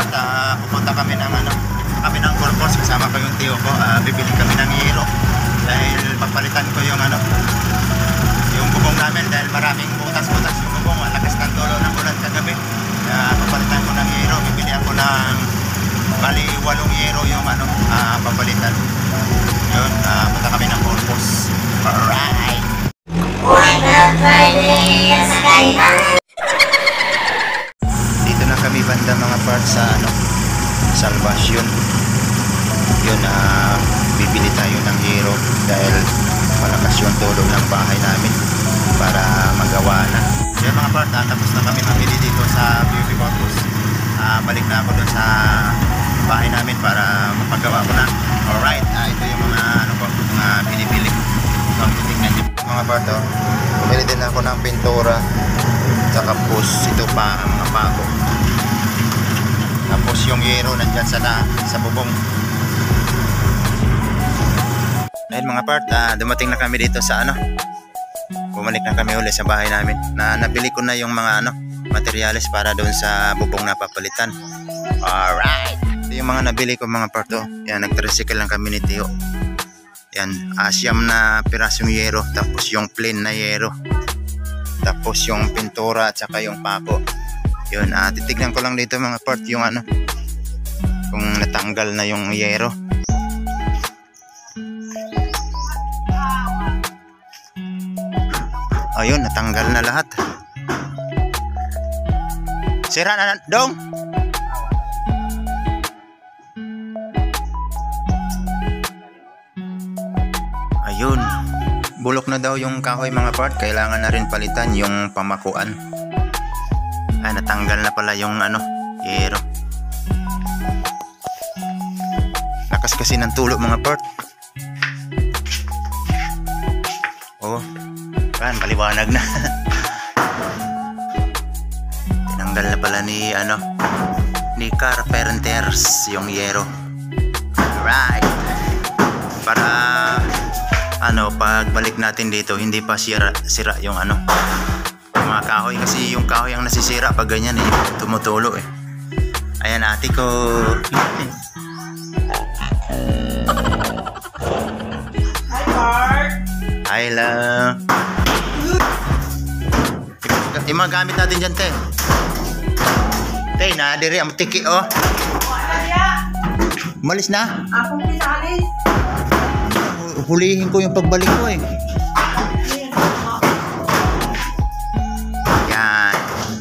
part, pupunta kami ng kami ng Corpus, kasama ko yung tiyo ko. Bibili kami ng hero dahil papalitan ko yung yung bubong namin dahil maraming butas-butas yung bubong. Lakas ng tulo ng ulan kagabi. Papalitan ko ng hero. Bibili ako ng bali 8 hero yung papalitan. Yun, punta kami ng Corpus. Alright. Dito na kami banda mga parts sa Salvation. Yun, bibili tayo ng hero dahil malakas yung tulog ng bahay namin para magawa na. Yan mga part, tapos na kami mamili dito sa Beauty Corpus. Balik na ako dun sa bahay namin para mapagawa ko na. Alright, ito yung mga mga binibili ko. So, titignan nyo mga part, bumili din ako ng pintura tsaka post, ito pa ang mga pako. Tapos yung hero nandyan sa bubong. Ayun mga part, dumating na kami dito sa bumalik na kami ulit sa bahay namin. Nabili ko na yung mga materyales para doon sa bubong na papalitan. Alright, ito yung mga nabili ko mga part. Yan, nag-tricycle lang kami ni Tio. Yan, asyam na pirasong yero, tapos yung plain na yero, tapos yung pintura at saka yung pako. Yun, titignan ko lang dito mga part yung kung natanggal na yung yero. Ayun, natanggal na lahat. Sira na dong. Ayun, bulok na daw yung kahoy mga part. Kailangan na rin palitan yung pamakuan. Ay, natanggal na pala yung yero. Lakas kasi ng tulo mga part. Oh, kan maliwanag na. Tinanggal na pala ni carpenters yung yero. Alright, para pagbalik natin dito hindi pa sira yung mga kahoy, kasi yung kahoy ang nasisira pag ganyan tumutulo Ayan, ate ko. Hi Mark. Hi lang. Yung mga gamit natin dyan, te. Te, nadiri ang tiki, oh. Malis na? Akong pisalis. Hulihin ko yung pagbalik ko Yan.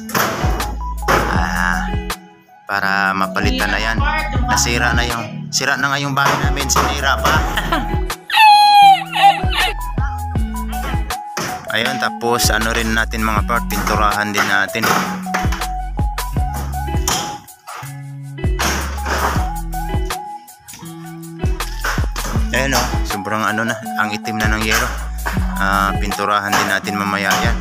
Para mapalitan na yan. Nasira na sira na nga yung bahay namin. Sinira pa. Ayun, tapos rin natin mga part, pinturahan din natin. Ayun sobrang na, ang itim na ng yero. Pinturahan din natin mamaya yan.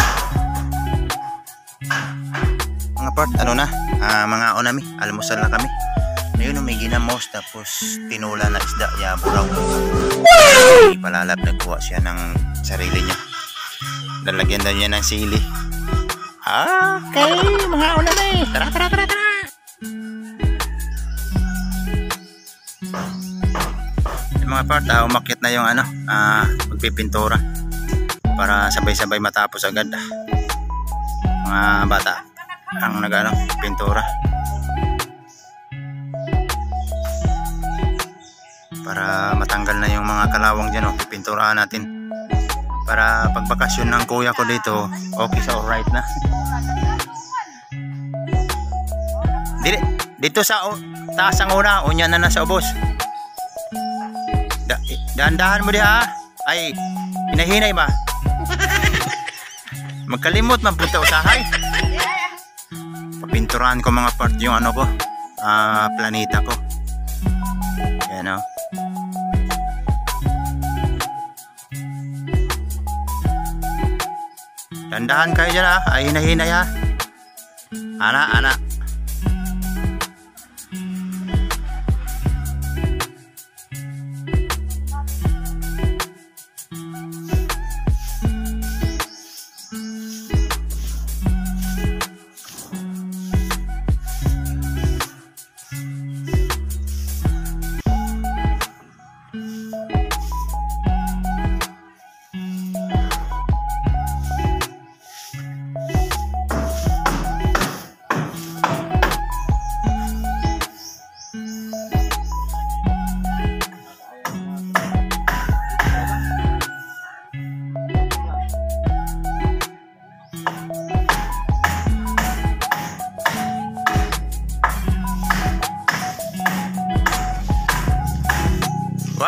Mga part, mga onami, almusal na kami. Ayun, may ginamos, tapos tinula na isda, yaburaw. Palalab, nagkuha siya ng sarili niya. Lalagyan daw niya ng sili. Okay, mga onami, tara. Mga part, umakyat na yung magpipintura para sabay-sabay matapos agad. Mga bata ang pintura para matanggal na yung mga kalawang dyan. Pipinturahan natin para pagbakasyon ng kuya ko dito, okay, so alright na. Dito sa taas ang una, unya na nasa ubos. Dahan-dahan mo diha. Ay, hinahinay ba? Magkalimot man punta usahay. Papinturahan ko mga part yung ko, planeta ko. Yan Dahan-dahan kayo dyan ay hinahinay Ana.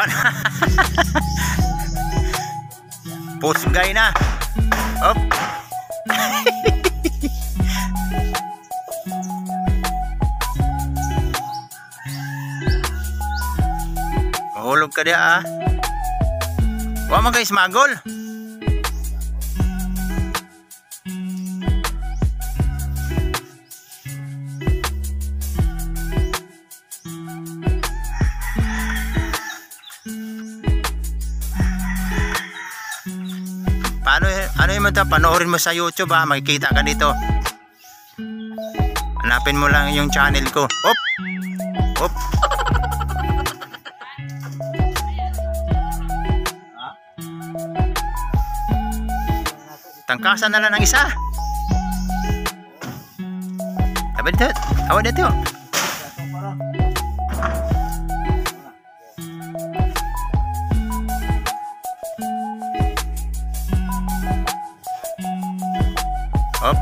One. Pusgay na. Op. Mahulog ka dia ah. Wa man guys magol. Ano yung mata, panoorin mo sa YouTube ha, makikita ka dito. Hanapin mo lang yung channel ko. Op! Op! Tangkasan na lang ng isa. Abad dito. Awad dito. Up.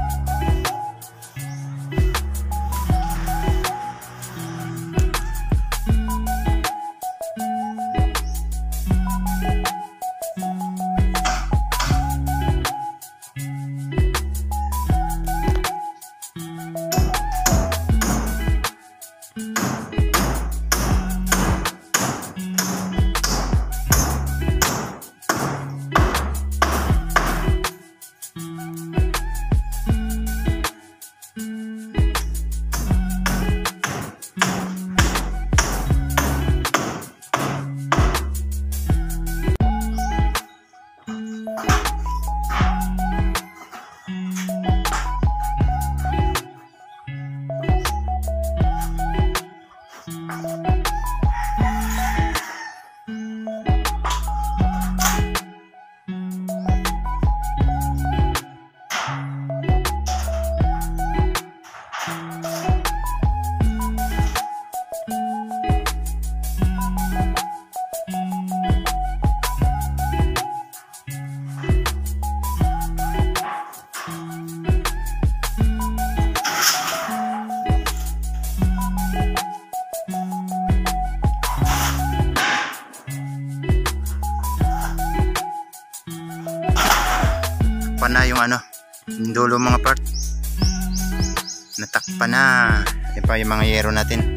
Na yung ano, yung dulo mga part natakpan na. Yan pa yung mga yero natin.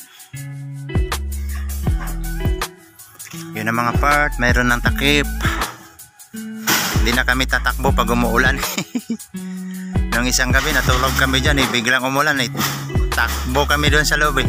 Yun ang mga part, mayroon ng takip. Hindi na kami tatakbo pag umuulan. Nung isang gabi natulog kami dyan biglang umulan takbo kami doon sa loob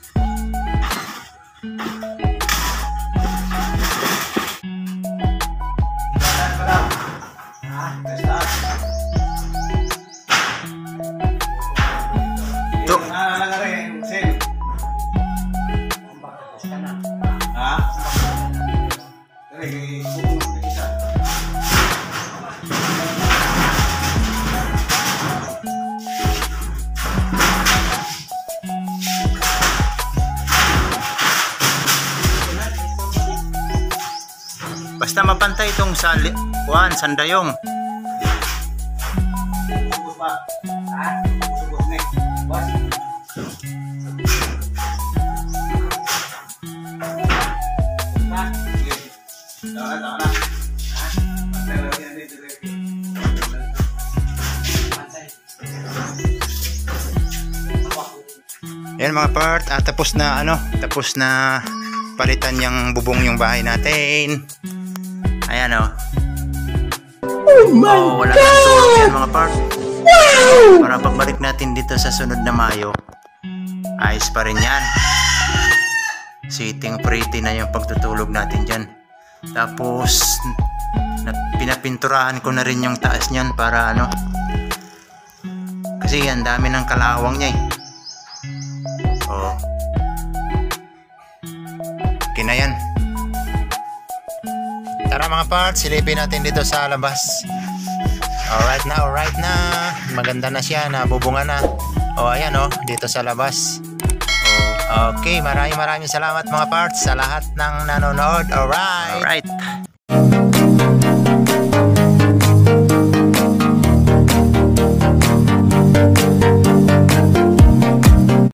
Basta mapantay itong sandayong. Yan mga part, tapos na palitan yung bubong yung bahay natin. Ayan o. Oh my wala God! Nang tulog yan mga part. Wow! Para pagbalik natin dito sa sunod na Mayo, ayos pa rin yan. Sitting pretty na yung pagtutulog natin dyan. Tapos pinapinturahan ko na rin yung taas nyan para ano, kasi ang dami ng kalawang nya oh. Okay na yan. Tara mga parts, silipin natin dito sa labas. Alright na. Maganda na siya, nabubunga na. O ayan o, dito sa labas. Okay, maraming salamat mga parts sa lahat ng nanonood. Alright.